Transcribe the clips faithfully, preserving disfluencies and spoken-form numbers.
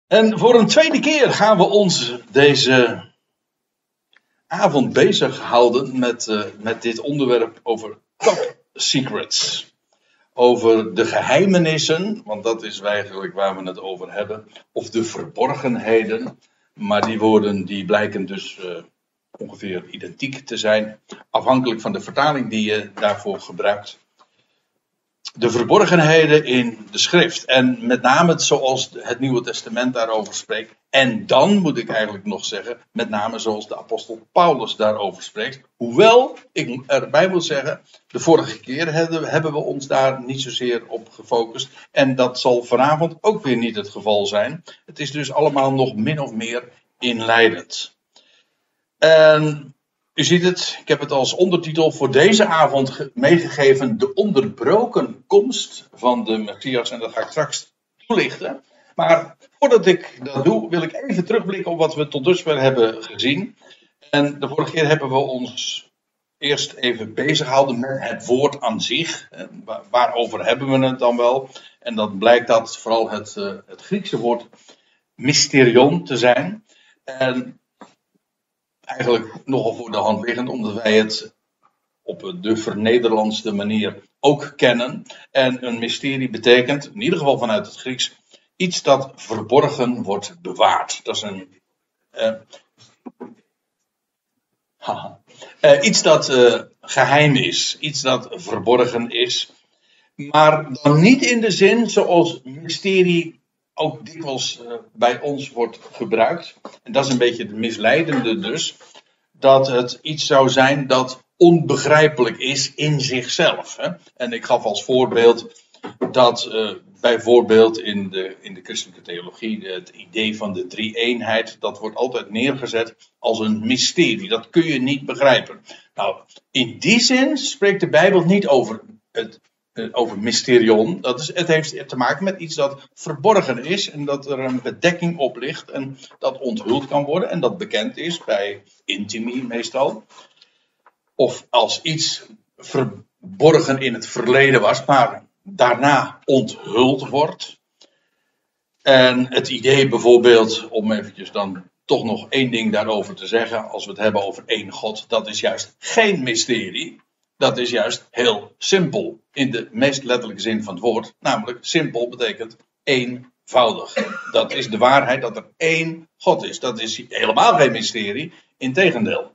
En voor een tweede keer gaan we ons deze avond bezighouden met, uh, met dit onderwerp over top secrets. Over de geheimenissen, want dat is eigenlijk waar we het over hebben. Of de verborgenheden. Maar die woorden die blijken dus uh, ongeveer identiek te zijn. Afhankelijk van de vertaling die je daarvoor gebruikt. De verborgenheden in de schrift. En met name zoals het Nieuwe Testament daarover spreekt. En dan moet ik eigenlijk nog zeggen, met name zoals de apostel Paulus daarover spreekt. Hoewel, ik erbij moet zeggen, de vorige keer hebben we ons daar niet zozeer op gefocust. En dat zal vanavond ook weer niet het geval zijn. Het is dus allemaal nog min of meer inleidend. En u ziet het, ik heb het als ondertitel voor deze avond meegegeven. De onderbroken komst van de Messias. En dat ga ik straks toelichten. Maar voordat ik dat doe, wil ik even terugblikken op wat we tot dusver hebben gezien. En de vorige keer hebben we ons eerst even bezig gehouden met het woord aan zich. Waarover hebben we het dan wel? En dan blijkt dat vooral het, het Griekse woord mysterion te zijn. En eigenlijk nogal voor de hand liggend, omdat wij het op de vernederlandste manier ook kennen. En een mysterie betekent, in ieder geval vanuit het Grieks, iets dat verborgen wordt bewaard. Dat is een uh, haha, uh, iets dat uh, geheim is, iets dat verborgen is. Maar dan niet in de zin zoals mysterie ook dikwijls uh, bij ons wordt gebruikt. En dat is een beetje het misleidende dus. Dat het iets zou zijn dat onbegrijpelijk is in zichzelf. Hè? En ik gaf als voorbeeld dat uh, bijvoorbeeld in de, in de christelijke theologie het idee van de drie-eenheid, dat wordt altijd neergezet als een mysterie. Dat kun je niet begrijpen. Nou, in die zin spreekt de Bijbel niet over het over mysterion. Dat is, het heeft te maken met iets dat verborgen is en dat er een bedekking op ligt en dat onthuld kan worden en dat bekend is bij intimie meestal. Of als iets verborgen in het verleden was, maar daarna onthuld wordt. En het idee bijvoorbeeld, om eventjes dan toch nog één ding daarover te zeggen, als we het hebben over één God, dat is juist geen mysterie. Dat is juist heel simpel, in de meest letterlijke zin van het woord. Namelijk, simpel betekent eenvoudig. Dat is de waarheid dat er één God is. Dat is helemaal geen mysterie, integendeel.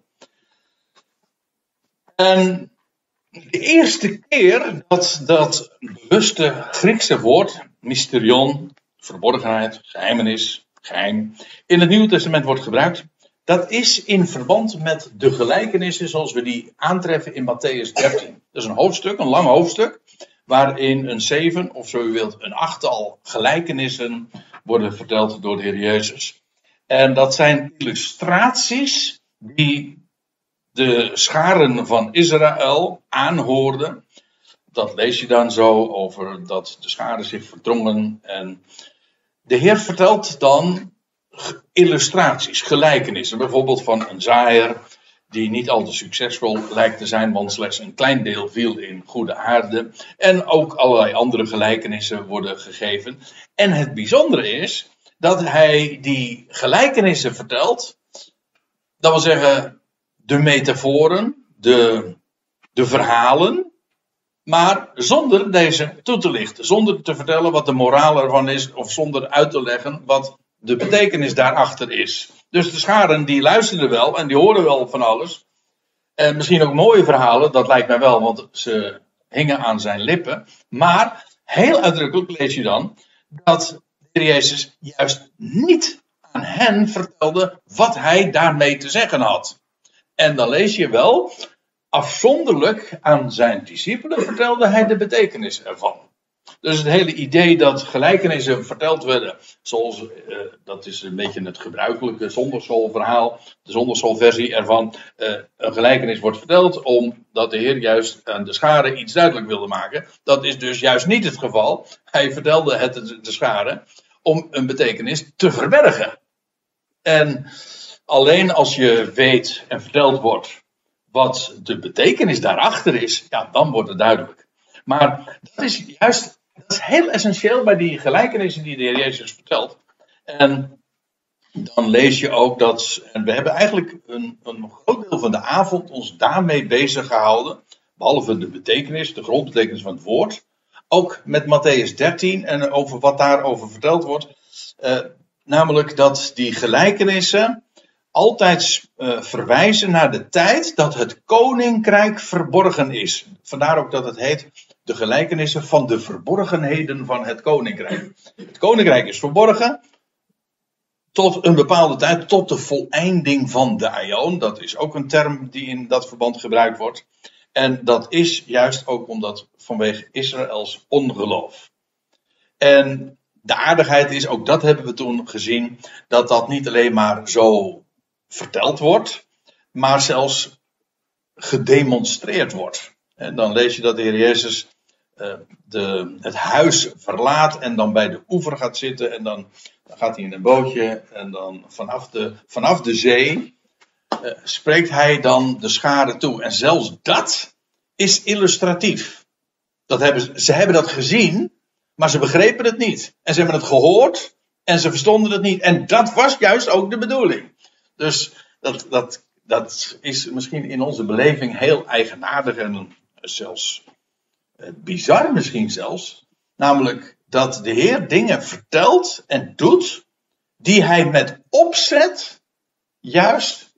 En de eerste keer dat dat bewuste Griekse woord, mysterion, verborgenheid, geheimenis, geheim, in het Nieuwe Testament wordt gebruikt, dat is in verband met de gelijkenissen zoals we die aantreffen in Mattheüs dertien. Dat is een hoofdstuk, een lang hoofdstuk, waarin een zeven, of zo u wilt, een achttal gelijkenissen worden verteld door de Heer Jezus. En dat zijn illustraties die de scharen van Israël aanhoorden. Dat lees je dan zo over dat de scharen zich verdrongen. En de Heer vertelt dan illustraties, gelijkenissen. Bijvoorbeeld van een zaaier die niet al te succesvol lijkt te zijn, want slechts een klein deel viel in goede aarde. En ook allerlei andere gelijkenissen worden gegeven. En het bijzondere is dat hij die gelijkenissen vertelt. Dat wil zeggen, de metaforen, de, de verhalen. Maar zonder deze toe te lichten. Zonder te vertellen wat de moraal ervan is. Of zonder uit te leggen wat de betekenis daarachter is. Dus de scharen die luisterden wel en die hoorden wel van alles. En misschien ook mooie verhalen, dat lijkt mij wel, want ze hingen aan zijn lippen. Maar heel uitdrukkelijk lees je dan dat de Heer Jezus juist niet aan hen vertelde wat hij daarmee te zeggen had. En dan lees je wel, afzonderlijk aan zijn discipelen vertelde hij de betekenis ervan. Dus het hele idee dat gelijkenissen verteld werden, zoals, uh, dat is een beetje het gebruikelijke zondagschoolverhaal, de zondagschoolversie ervan, uh, een gelijkenis wordt verteld omdat de Heer juist aan de scharen iets duidelijk wilde maken. Dat is dus juist niet het geval. Hij vertelde het de scharen om een betekenis te verbergen. En alleen als je weet en verteld wordt wat de betekenis daarachter is, ja, dan wordt het duidelijk. Maar dat is juist, dat is heel essentieel bij die gelijkenissen die de Heer Jezus vertelt. En dan lees je ook dat, en we hebben eigenlijk een, een groot deel van de avond ons daarmee bezig gehouden, behalve de betekenis, de grondbetekenis van het woord, ook met Mattheüs dertien en over wat daarover verteld wordt, uh, namelijk dat die gelijkenissen altijd uh, verwijzen naar de tijd dat het koninkrijk verborgen is. Vandaar ook dat het heet de gelijkenissen van de verborgenheden van het koninkrijk. Het koninkrijk is verborgen tot een bepaalde tijd, tot de voleinding van de aion. Dat is ook een term die in dat verband gebruikt wordt. En dat is juist ook omdat vanwege Israëls ongeloof. En de aardigheid is, ook dat hebben we toen gezien, dat dat niet alleen maar zo verteld wordt, maar zelfs gedemonstreerd wordt. En dan lees je dat de Heer Jezus uh, de, het huis verlaat en dan bij de oever gaat zitten en dan, dan gaat hij in een bootje en dan vanaf de, vanaf de zee uh, spreekt hij dan de schare toe. En zelfs dat is illustratief. Dat hebben, ze hebben dat gezien, maar ze begrepen het niet. En ze hebben het gehoord en ze verstonden het niet. En dat was juist ook de bedoeling. Dus dat, dat, dat is misschien in onze beleving heel eigenaardig en zelfs eh, bizar misschien zelfs. Namelijk dat de Heer dingen vertelt en doet die hij met opzet juist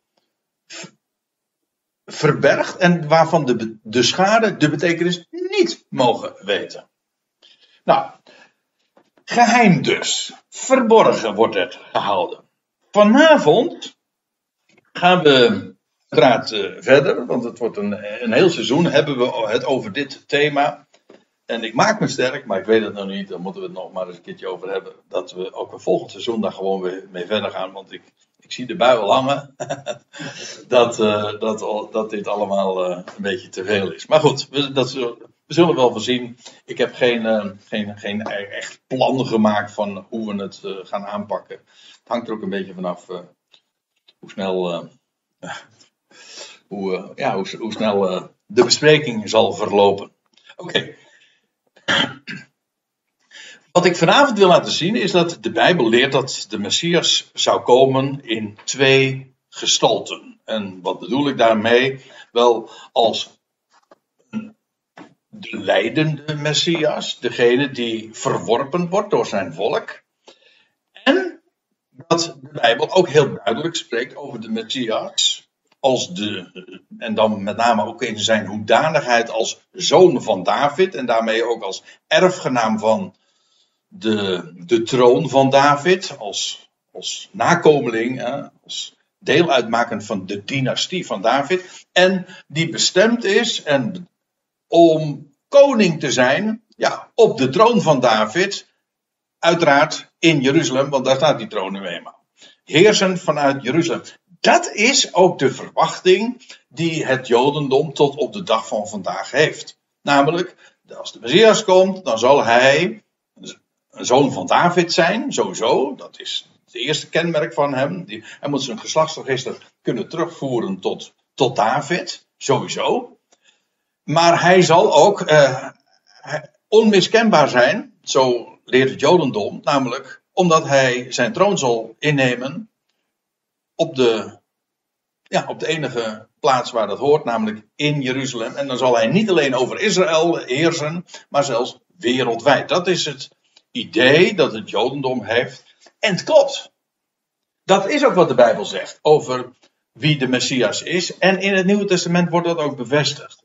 verbergt en waarvan de, de schade de betekenis niet mogen weten. Nou, geheim dus. Verborgen wordt het gehouden. Vanavond gaan we uiteraard uh, verder, want het wordt een, een heel seizoen hebben we het over dit thema. En ik maak me sterk, maar ik weet het nog niet, daar moeten we het nog maar eens een keertje over hebben, dat we ook een volgend seizoen daar gewoon weer mee verder gaan, want ik, ik zie de bui al hangen, dat, uh, dat, dat dit allemaal uh, een beetje te veel is. Maar goed, we, dat, we zullen wel voorzien. Ik heb geen, uh, geen, geen echt plan gemaakt van hoe we het uh, gaan aanpakken. Het hangt er ook een beetje vanaf uh, hoe snel, uh, hoe, uh, ja, hoe, hoe snel uh, de bespreking zal verlopen. Oké. Okay. Wat ik vanavond wil laten zien is dat de Bijbel leert dat de Messias zou komen in twee gestalten. En wat bedoel ik daarmee? Wel, als de lijdende Messias, degene die verworpen wordt door zijn volk. En dat de Bijbel ook heel duidelijk spreekt over de Messias als de, en dan met name ook in zijn hoedanigheid als zoon van David en daarmee ook als erfgenaam van de, de troon van David, als, als nakomeling, hè, als deel uitmakend van de dynastie van David, en die bestemd is en om koning te zijn, ja, op de troon van David, uiteraard in Jeruzalem, want daar staat die troon nu eenmaal. Heersen vanuit Jeruzalem. Dat is ook de verwachting die het Jodendom tot op de dag van vandaag heeft. Namelijk, als de Messias komt, dan zal hij een zoon van David zijn, sowieso. Dat is het eerste kenmerk van hem. Hij moet zijn geslachtsregister kunnen terugvoeren tot, tot David, sowieso. Maar hij zal ook uh, onmiskenbaar zijn, zo leert het Jodendom, namelijk omdat hij zijn troon zal innemen op de, ja, op de enige plaats waar dat hoort, namelijk in Jeruzalem. En dan zal hij niet alleen over Israël heersen, maar zelfs wereldwijd. Dat is het idee dat het Jodendom heeft. En het klopt. Dat is ook wat de Bijbel zegt over wie de Messias is. En in het Nieuwe Testament wordt dat ook bevestigd.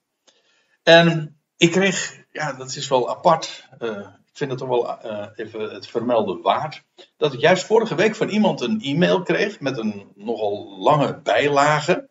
En ik kreeg, ja, dat is wel apart. Uh, ik vind het toch wel uh, even het vermelden waard. Dat ik juist vorige week van iemand een e-mail kreeg met een nogal lange bijlage.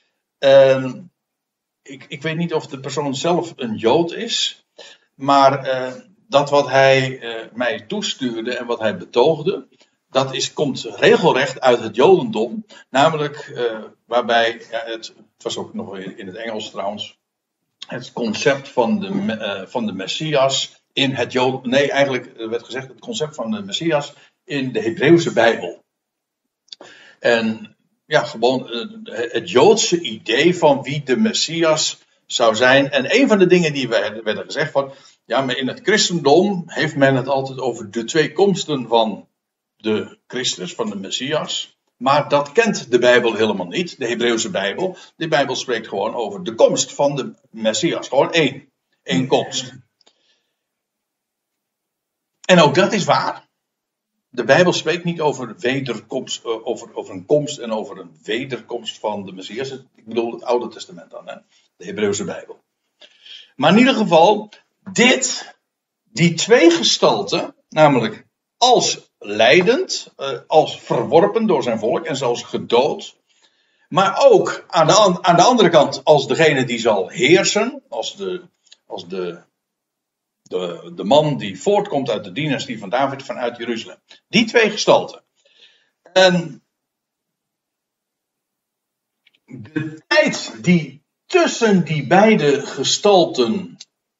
Uh, ik, ik weet niet of de persoon zelf een Jood is. Maar uh, dat wat hij uh, mij toestuurde en wat hij betoogde, dat is, komt regelrecht uit het Jodendom. Namelijk uh, waarbij, ja, het, het was ook nog in het Engels trouwens, het concept van de, uh, van de Messias in het Jodendom. Nee, eigenlijk werd gezegd het concept van de Messias in de Hebreeuwse Bijbel. En ja, gewoon uh, het Joodse idee van wie de Messias zou zijn. En een van de dingen die werden gezegd van, ja, maar in het christendom heeft men het altijd over de twee komsten van de Christus, van de Messias. Maar dat kent de Bijbel helemaal niet, de Hebreeuwse Bijbel. De Bijbel spreekt gewoon over de komst van de Messias. Gewoon één. Eén komst. En ook dat is waar. De Bijbel spreekt niet over, wederkomst, over, over een komst en over een wederkomst van de Messias. Ik bedoel het Oude Testament dan, hè? De Hebreeuwse Bijbel. Maar in ieder geval, dit, die twee gestalten, namelijk als lijdend, als verworpen door zijn volk en zelfs gedood. Maar ook aan de, aan de andere kant als degene die zal heersen, als de, als de De, de man die voortkomt uit de dynastie van David vanuit Jeruzalem. Die twee gestalten. En de tijd die tussen die beide gestalten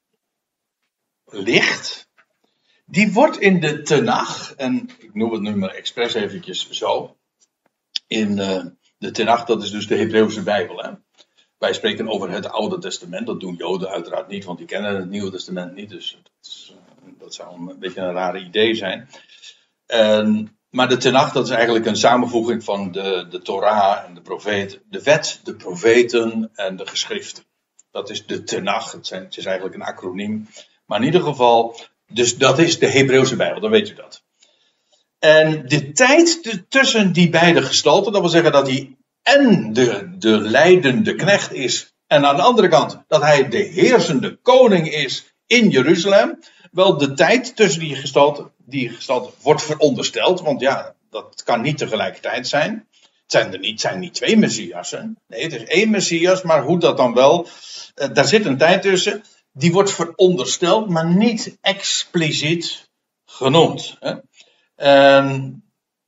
ligt, die wordt in de Tenach, en ik noem het nu maar expres eventjes zo, in uh, de Tenach, dat is dus de Hebreeuwse Bijbel, hè. Wij spreken over het Oude Testament. Dat doen Joden uiteraard niet, want die kennen het Nieuwe Testament niet. Dus dat, is, dat zou een beetje een rare idee zijn. En, maar de Tenach, dat is eigenlijk een samenvoeging van de, de Torah en de profeten. De wet, de profeten en de geschriften. Dat is de Tenach. Het, zijn, het is eigenlijk een acroniem. Maar in ieder geval, dus dat is de Hebreeuwse Bijbel, dan weet u dat. En de tijd tussen die beide gestalten, dat wil zeggen dat hij en de, de leidende knecht is. En aan de andere kant dat hij de heersende koning is in Jeruzalem. Wel, de tijd tussen die gestalten, die gestalten wordt verondersteld. Want ja, dat kan niet tegelijkertijd zijn. Het zijn er niet, zijn niet twee Messiassen. Nee, het is één Messias. Maar hoe dat dan wel. Uh, daar zit een tijd tussen. Die wordt verondersteld, maar niet expliciet genoemd. Hè? En...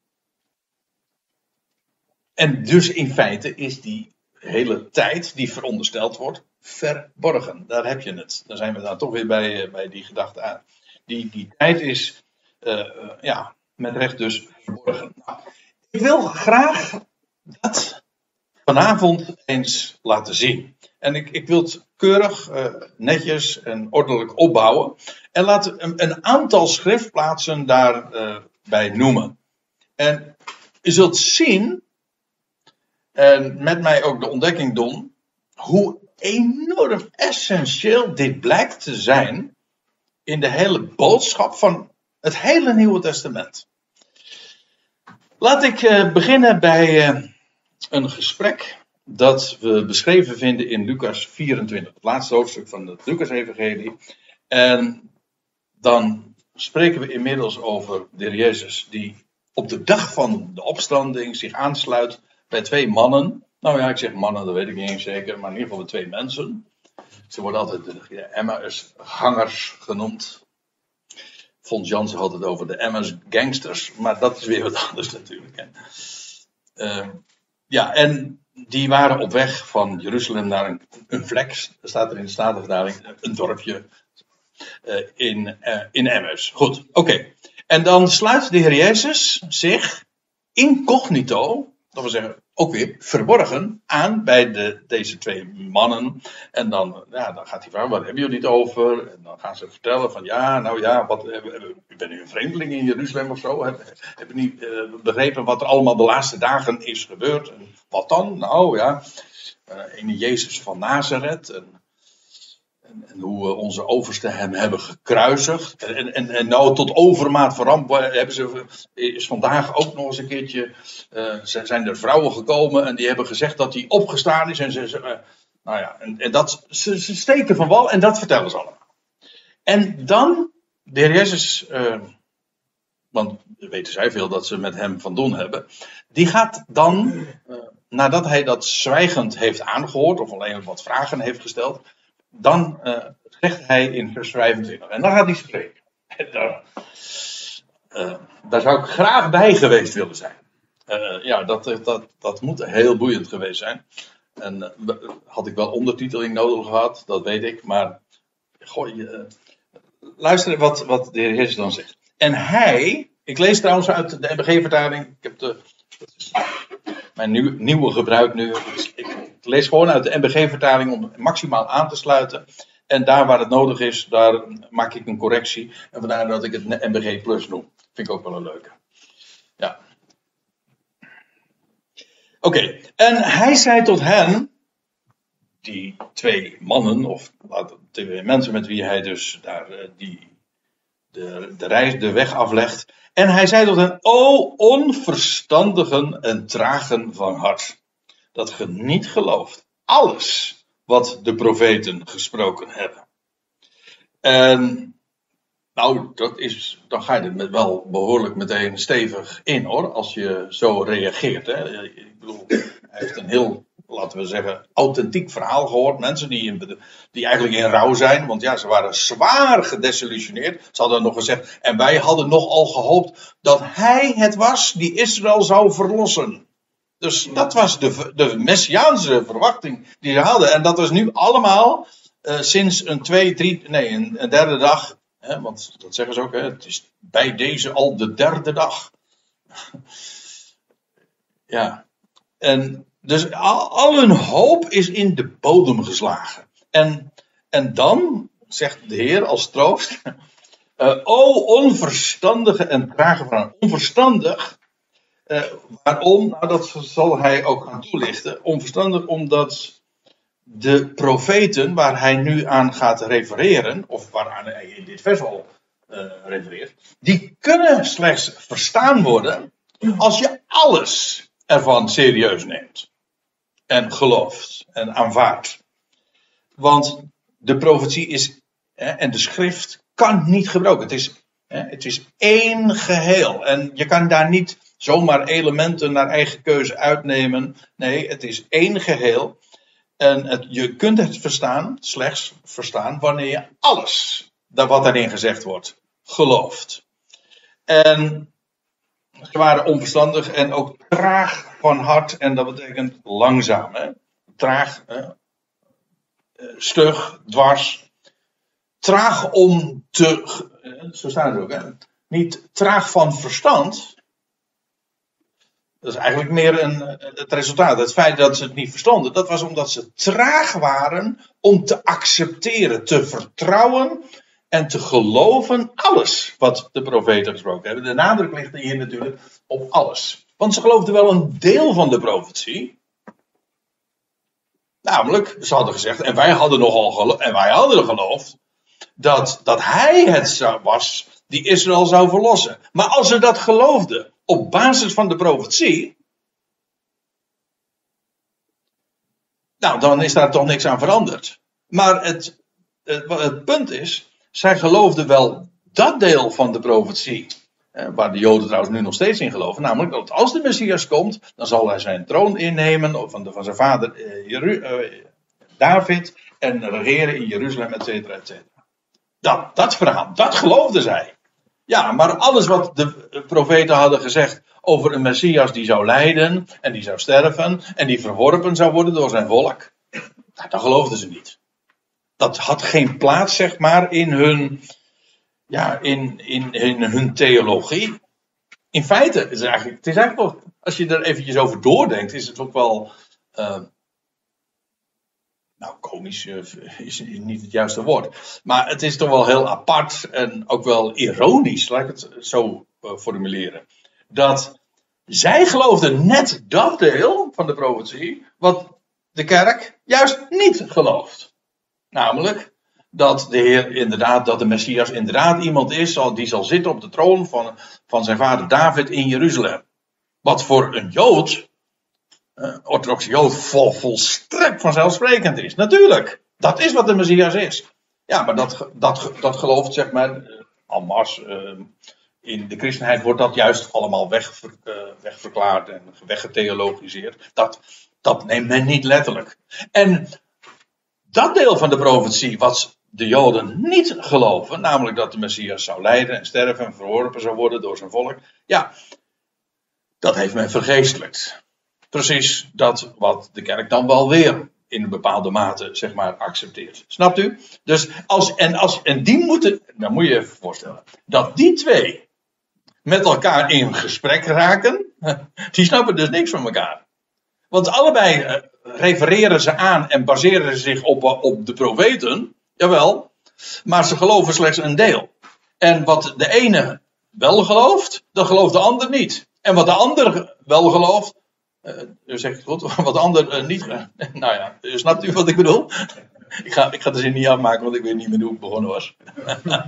En dus in feite is die hele tijd die verondersteld wordt verborgen. Daar heb je het. Daar zijn we dan toch weer bij, bij die gedachte aan. Die, die tijd is uh, uh, ja, met recht dus verborgen. Nou, ik wil graag dat vanavond eens laten zien. En ik, ik wil het keurig, uh, netjes en ordelijk opbouwen. En laten een, een aantal schriftplaatsen daarbij uh, noemen. En je zult zien, en met mij ook de ontdekking doen, hoe enorm essentieel dit blijkt te zijn in de hele boodschap van het hele Nieuwe Testament. Laat ik uh, beginnen bij uh, een gesprek dat we beschreven vinden in Lucas vierentwintig, het laatste hoofdstuk van het Lucas-evangelie. En dan spreken we inmiddels over de Heer Jezus die op de dag van de opstanding zich aansluit bij twee mannen. Nou ja, ik zeg mannen, dat weet ik niet eens zeker, maar in ieder geval bij twee mensen. Ze worden altijd de ja, Emmaus-gangers genoemd. Fons Jansen had het over de Emmaus-gangsters, maar dat is weer wat anders natuurlijk. Hè. Uh, ja, en die waren op weg van Jeruzalem naar een, een vlek, er staat er in de Statenvertaling, een dorpje uh, in, uh, in Emmaus. Goed, oké. Okay. En dan sluit de Heer Jezus zich incognito, dat wil zeggen ook weer verborgen, aan bij de, deze twee mannen. En dan, ja, dan gaat hij vragen, wat hebben jullie het over? En dan gaan ze vertellen van, ja, nou ja, wat, u bent nu een vreemdeling in Jeruzalem of zo? Heb, heb je niet uh, begrepen wat er allemaal de laatste dagen is gebeurd? En wat dan? Nou ja, uh, in Jezus van Nazareth. En, en, en hoe uh, onze oversten hem hebben gekruisigd. En, en, en nou tot overmaat van ramp hebben ze, is vandaag ook nog eens een keertje, uh, zijn er vrouwen gekomen en die hebben gezegd dat hij opgestaan is. En ze, uh, nou ja, en, en dat, ze, ze steken van wal en dat vertellen ze allemaal. En dan, de Heer Jezus, uh, want weten zij veel dat ze met hem van doen hebben, die gaat dan, uh, nadat hij dat zwijgend heeft aangehoord, of alleen wat vragen heeft gesteld, dan uh, zegt hij in vers vijfentwintig. En dan gaat hij spreken. En daar, uh, daar zou ik graag bij geweest willen zijn. Uh, ja, dat, dat, dat moet heel boeiend geweest zijn. En uh, had ik wel ondertiteling nodig gehad, dat weet ik. Maar goh, uh, luister wat, wat de Heer Jezus dan zegt. En hij, ik lees trouwens uit de M B G-vertaling. Ik heb de, dat is mijn nieuw, nieuwe gebruik nu. Ik, ik lees gewoon uit de M B G-vertaling om maximaal aan te sluiten. En daar waar het nodig is, daar maak ik een correctie. En vandaar dat ik het M B G Plus noem. Vind ik ook wel een leuke. Ja. Oké, okay. En hij zei tot hen, die twee mannen, of twee mensen met wie hij dus daar die, de, de reis, de weg aflegt. En hij zei tot hen, o onverstandigen en tragen van hart, dat ge niet gelooft alles wat de profeten gesproken hebben. En nou, dat is, dan ga je er met wel behoorlijk meteen stevig in, hoor, als je zo reageert. Hè. Ik bedoel, hij heeft een heel, laten we zeggen, authentiek verhaal gehoord. Mensen die, in, die eigenlijk in rouw zijn, want ja, ze waren zwaar gedesillusioneerd. Ze hadden nog gezegd, en wij hadden nogal gehoopt dat hij het was die Israël zou verlossen. Dus dat was de, de messiaanse verwachting die ze hadden. En dat was nu allemaal uh, sinds een twee, drie, nee, een, een derde dag. Hè, want dat zeggen ze ook, hè, het is bij deze al de derde dag. Ja. En dus al, al hun hoop is in de bodem geslagen. En, en dan, zegt de Heer als troost. Uh, o onverstandige en trage vrouw. Onverstandig. Uh, waarom? Nou, dat zal hij ook gaan toelichten. Onverstandig omdat de profeten waar hij nu aan gaat refereren, of waaraan hij in dit vers al uh, refereert, die kunnen slechts verstaan worden als je alles ervan serieus neemt. En gelooft en aanvaardt. Want de profetie is, hè, en de schrift kan niet gebroken. Het is, hè, het is één geheel. En je kan daar niet zomaar elementen naar eigen keuze uitnemen. Nee, het is één geheel. En het, je kunt het verstaan, slechts verstaan, wanneer je alles, dat wat daarin gezegd wordt, gelooft. En ze waren onverstandig en ook traag van hart. En dat betekent langzaam. Hè? Traag, hè? Stug, dwars. Traag om te, zo staat het ook, hè? Niet traag van verstand. Dat is eigenlijk meer een, het resultaat. Het feit dat ze het niet verstonden, dat was omdat ze traag waren om te accepteren, te vertrouwen en te geloven alles wat de profeten gesproken hebben. De nadruk ligt hier natuurlijk op alles. Want ze geloofden wel een deel van de profetie. Namelijk, ze hadden gezegd, en wij hadden nogal geloofd, en wij hadden geloofd, dat, dat hij het zou, was die Israël zou verlossen. Maar als ze dat geloofden op basis van de profetie, nou, dan is daar toch niks aan veranderd. Maar het, het, het punt is, zij geloofden wel dat deel van de profetie, eh, waar de Joden trouwens nu nog steeds in geloven, namelijk dat als de Messias komt, dan zal hij zijn troon innemen, of van, de, van zijn vader eh, Jeru, eh, David, en regeren in Jeruzalem, et cetera, et cetera. Dat, dat verhaal, dat geloofden zij. Ja, maar alles wat de profeten hadden gezegd over een Messias die zou lijden en die zou sterven en die verworpen zou worden door zijn volk, nou, dat geloofden ze niet. Dat had geen plaats, zeg maar, in hun, ja, in, in, in hun theologie. In feite, het is eigenlijk, het is eigenlijk wel, als je er eventjes over doordenkt, is het ook wel, uh, nou, komisch uh, is niet het juiste woord. Maar het is toch wel heel apart en ook wel ironisch, laat ik het zo uh, formuleren. Dat zij geloofden net dat deel van de profetie, wat de kerk juist niet gelooft. Namelijk dat de Heer inderdaad, dat de Messias inderdaad iemand is die zal zitten op de troon van, van zijn vader David in Jeruzalem. Wat voor een Jood, een orthodoxe Jood, vol, volstrekt vanzelfsprekend is. Natuurlijk, dat is wat de Messias is. Ja, maar dat, dat, dat gelooft, zeg maar, en masse, uh, in de christenheid wordt dat juist allemaal wegver, uh, wegverklaard en weggetheologiseerd. Dat, dat neemt men niet letterlijk. En dat deel van de profetie wat de Joden niet geloven, namelijk dat de Messias zou lijden en sterven en verworpen zou worden door zijn volk, ja, dat heeft men vergeestelijkt. Precies dat wat de kerk dan wel weer in een bepaalde mate, zeg maar, accepteert. Snapt u? Dus als, en, als, en die moeten, dan moet je je even voorstellen, dat die twee met elkaar in gesprek raken, die snappen dus niks van elkaar. Want allebei uh, refereren ze aan en baseren ze zich op, op de profeten, jawel, maar ze geloven slechts een deel. En wat de ene wel gelooft, dat gelooft de ander niet. En wat de ander wel gelooft, uh, zeg ik het goed, wat de ander uh, niet. Uh, nou ja, snapt u wat ik bedoel? ik, ga, ik ga de zin niet afmaken, want ik weet niet meer hoe ik begonnen was. uh,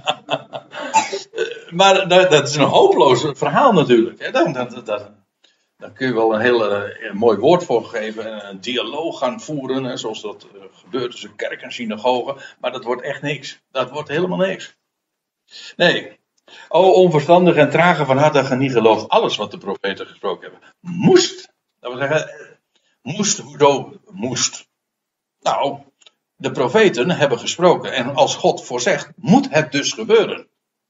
maar dat, dat is een hopeloos verhaal natuurlijk. Hè? Dat, dat, dat, daar kun je wel een heel uh, mooi woord voor geven. Een dialoog gaan voeren, hè, zoals dat uh, gebeurt tussen kerk en synagoge. Maar dat wordt echt niks. Dat wordt helemaal niks. Nee. O onverstandig en trage van hart en niet gelooft alles wat de profeten gesproken hebben. Moest. Dat wil zeggen, moest, hoezo moest? Nou, de profeten hebben gesproken. En als God voorzegt, moet het dus gebeuren.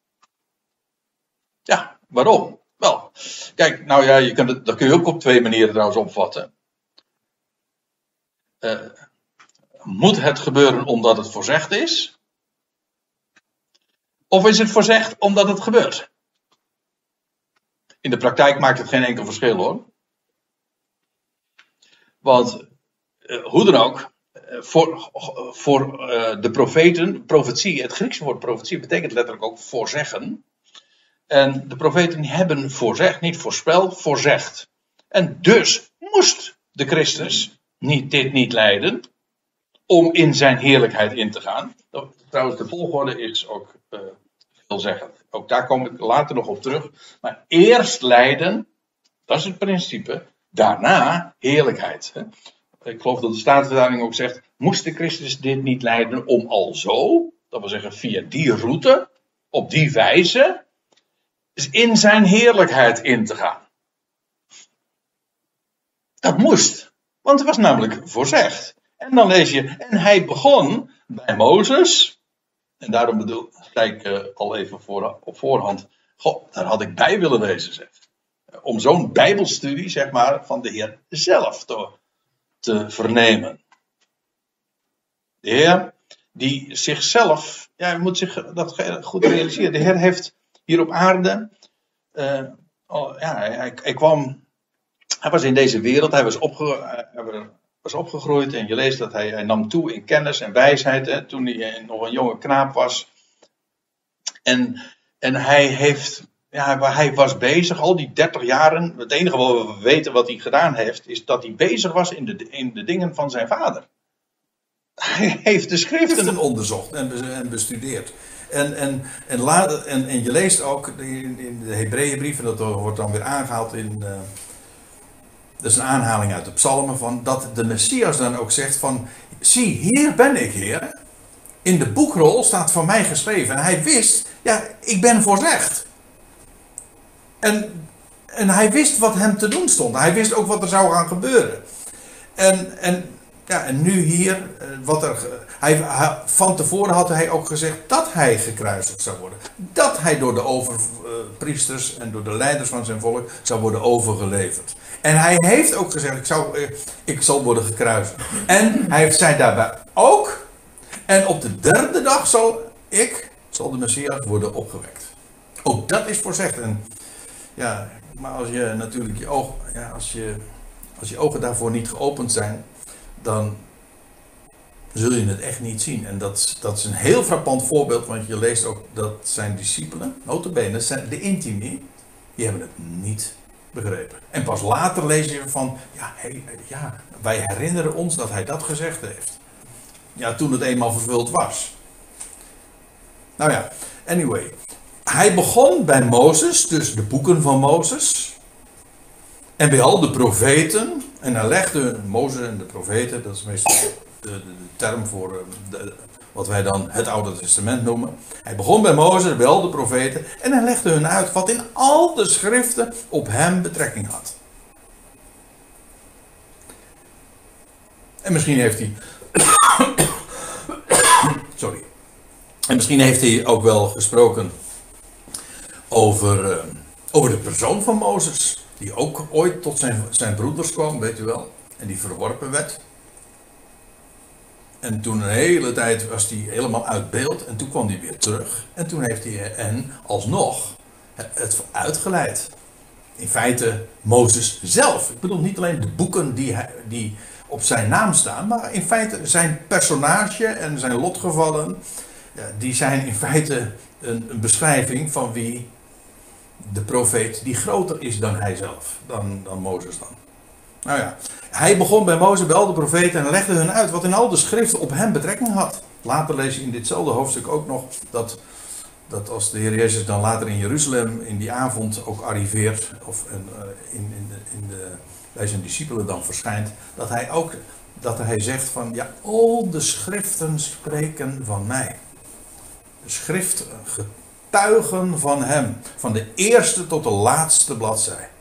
Ja, waarom? Wel, kijk, nou ja, je kan het, dat kun je ook op twee manieren trouwens opvatten. Uh, moet het gebeuren omdat het voorzegd is? Of is het voorzegd omdat het gebeurt? In de praktijk maakt het geen enkel verschil hoor. Want, uh, hoe dan ook, uh, voor, voor uh, de profeten, profetie, het Griekse woord profetie betekent letterlijk ook voorzeggen. En de profeten hebben voorzegd, niet voorspeld, voorzegd. En dus moest de Christus niet, dit niet lijden, om in zijn heerlijkheid in te gaan. Trouwens, de volgorde is ook uh, veelzeggend. Ook daar kom ik later nog op terug. Maar eerst lijden, dat is het principe. Daarna heerlijkheid. Hè. Ik geloof dat de Statenvertaling ook zegt, moest de Christus dit niet lijden om alzo, dat wil zeggen via die route, op die wijze, in zijn heerlijkheid in te gaan. Dat moest. Want het was namelijk voorzegd. En dan lees je, en hij begon bij Mozes. En daarom bedoel ik uh, al even voor, op voorhand. Goh, daar had ik bij willen wezen, zeg. Om zo'n bijbelstudie, zeg maar, van de Heer zelf te, te vernemen. De Heer, die zichzelf, ja, je moet zich dat goed realiseren. De Heer heeft hier op aarde, uh, oh, ja, hij, hij kwam, hij was in deze wereld, hij was, opge, hij was opgegroeid en je leest dat hij, hij nam toe in kennis en wijsheid, hè, toen hij nog een jonge knaap was. En, en hij heeft, ja, hij was bezig, al die dertig jaren, het enige wat we weten wat hij gedaan heeft, is dat hij bezig was in de, in de dingen van zijn vader. Hij heeft de schriften onderzocht en bestudeerd. En, en, en, later, en, en je leest ook in, in de Hebreeënbrief, en dat wordt dan weer aangehaald in. Uh, dat is een aanhaling uit de psalmen, van dat de Messias dan ook zegt van, zie, hier ben ik, Heer. In de boekrol staat van mij geschreven. En hij wist, ja, ik ben voorzegd. En, en hij wist wat hem te doen stond. Hij wist ook wat er zou gaan gebeuren. En, en, ja, en nu hier, wat er, hij, hij, van tevoren had hij ook gezegd dat hij gekruisigd zou worden. Dat hij door de overpriesters en door de leiders van zijn volk zou worden overgeleverd. En hij heeft ook gezegd, ik, zou, ik zal worden gekruisigd. En hij zei daarbij ook, en op de derde dag zal ik, zal de Messias worden opgewekt. Ook dat is voorzegd. En ja, maar als je natuurlijk je ogen, ja, als je, als je ogen daarvoor niet geopend zijn, dan zul je het echt niet zien. En dat, dat is een heel frappant voorbeeld, want je leest ook dat zijn discipelen, nota bene, zijn de intimi, die hebben het niet begrepen. En pas later lees je van, ja, hey, ja, wij herinneren ons dat hij dat gezegd heeft. Ja, toen het eenmaal vervuld was. Nou ja, anyway. Hij begon bij Mozes, dus de boeken van Mozes. En bij al de profeten. En hij legde Mozes en de profeten, dat is meestal de, de, de term voor de, wat wij dan het Oude Testament noemen. Hij begon bij Mozes, bij al de profeten. En hij legde hun uit wat in al de schriften op hem betrekking had. En misschien heeft hij... Sorry. En misschien heeft hij ook wel gesproken over, uh, over de persoon van Mozes. Die ook ooit tot zijn, zijn broeders kwam, weet u wel. En die verworpen werd. En toen een hele tijd was hij helemaal uit beeld. En toen kwam hij weer terug. En toen heeft hij hen alsnog het uitgeleid. In feite Mozes zelf. Ik bedoel niet alleen de boeken die, hij, die op zijn naam staan. Maar in feite zijn personage en zijn lotgevallen. Ja, die zijn in feite een, een beschrijving van wie de profeet die groter is dan hij zelf, dan, dan Mozes dan. Nou ja, hij begon bij Mozes, bij al de profeten en legde hun uit wat in al de schriften op hem betrekking had. Later lees je in ditzelfde hoofdstuk ook nog dat, dat als de Heer Jezus dan later in Jeruzalem in die avond ook arriveert, of in, in, in, de, in de, bij zijn discipelen dan verschijnt, dat hij ook dat hij zegt van ja, al de schriften spreken van mij. De schriften getuigen van hem, van de eerste tot de laatste bladzij.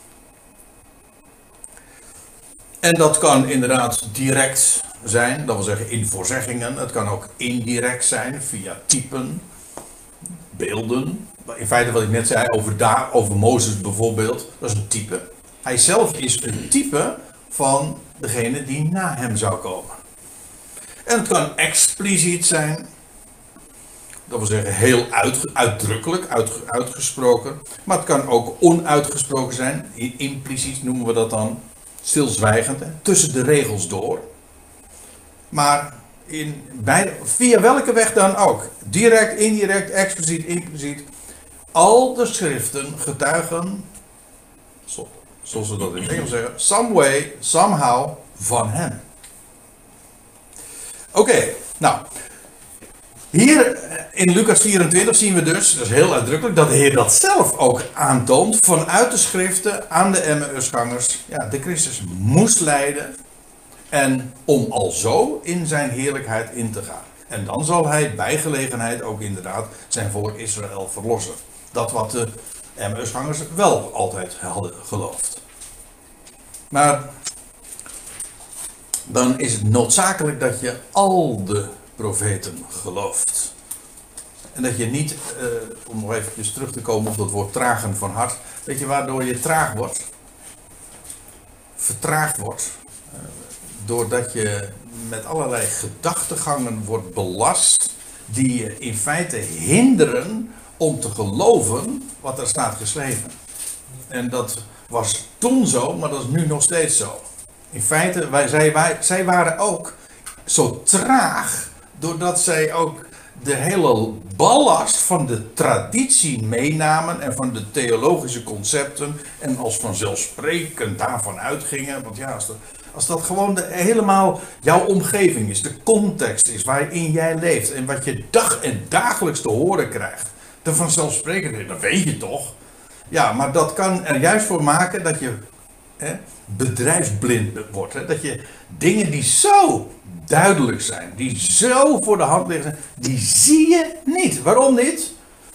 En dat kan inderdaad direct zijn, dat wil zeggen in voorzeggingen. Het kan ook indirect zijn, via typen, beelden. In feite wat ik net zei over, daar, over Mozes bijvoorbeeld, dat is een type. Hij zelf is een type van degene die na hem zou komen. En het kan expliciet zijn, dat wil zeggen heel uit, uitdrukkelijk, uit, uitgesproken. Maar het kan ook onuitgesproken zijn, impliciet noemen we dat dan. Stilzwijgend, tussen de regels door. Maar in, bij, via welke weg dan ook. Direct, indirect, expliciet, impliciet. Al de schriften getuigen, zoals we dat in het Engels zeggen, some way, somehow, van hem. Oké, okay, nou. Hier in Lucas vierentwintig zien we dus, dat is heel uitdrukkelijk, dat de Heer dat zelf ook aantoont vanuit de schriften aan de Emmausgangers. Ja, de Christus moest lijden en om alzo in zijn heerlijkheid in te gaan. En dan zal hij bij gelegenheid ook inderdaad zijn volk Israël verlossen. Dat wat de Emmausgangers wel altijd hadden geloofd. Maar dan is het noodzakelijk dat je al de profeten gelooft. En dat je niet, uh, om nog even terug te komen op dat woord tragen van hart, weet je waardoor je traag wordt? Vertraagd wordt. Uh, doordat je met allerlei gedachtegangen wordt belast, die je in feite hinderen om te geloven wat er staat geschreven. En dat was toen zo, maar dat is nu nog steeds zo. In feite, wij, zij, wij, zij waren ook zo traag, doordat zij ook de hele ballast van de traditie meenamen en van de theologische concepten en als vanzelfsprekend daarvan uitgingen. Want ja, als, de, als dat gewoon de, helemaal jouw omgeving is, de context is waarin jij leeft en wat je dag en dagelijks te horen krijgt, de vanzelfsprekend, dat weet je toch? Ja, maar dat kan er juist voor maken dat je hè, bedrijfsblind wordt. Hè? Dat je dingen die zo duidelijk zijn, die zo voor de hand liggen, die zie je niet. Waarom niet?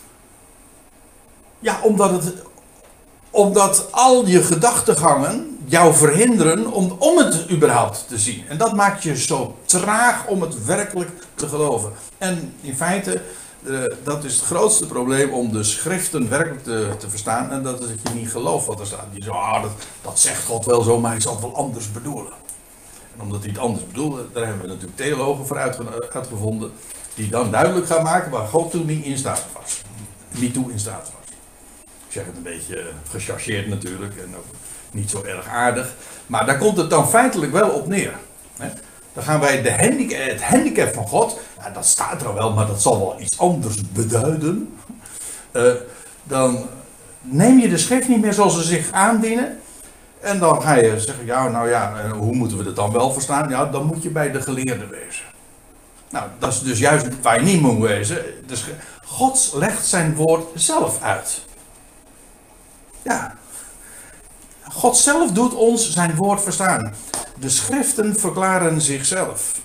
Ja, omdat, het, omdat al je gedachtegangen jou verhinderen om, om het überhaupt te zien. En dat maakt je zo traag om het werkelijk te geloven. En in feite, uh, dat is het grootste probleem om de schriften werkelijk te, te verstaan. En dat is dat je niet gelooft wat er staat. Je zegt, ah, dat, dat zegt God wel zo, maar hij zal het wel anders bedoelen. En omdat hij het anders bedoelde, daar hebben we natuurlijk theologen voor uitge- uitgevonden. Die dan duidelijk gaan maken waar God toen niet in staat was. Niet toe in staat was. Ik zeg het een beetje gechargeerd natuurlijk. En ook niet zo erg aardig. Maar daar komt het dan feitelijk wel op neer. Hè? Dan gaan wij de handicap, het handicap van God. Ja, dat staat er wel, maar dat zal wel iets anders beduiden. Uh, dan neem je de schrift niet meer zoals ze zich aandienen. En dan ga je zeggen, ja, nou ja, hoe moeten we dat dan wel verstaan? Ja, dan moet je bij de geleerden wezen. Nou, dat is dus juist waar je niet moet wezen. Dus God legt zijn woord zelf uit. Ja. God zelf doet ons zijn woord verstaan. De schriften verklaren zichzelf.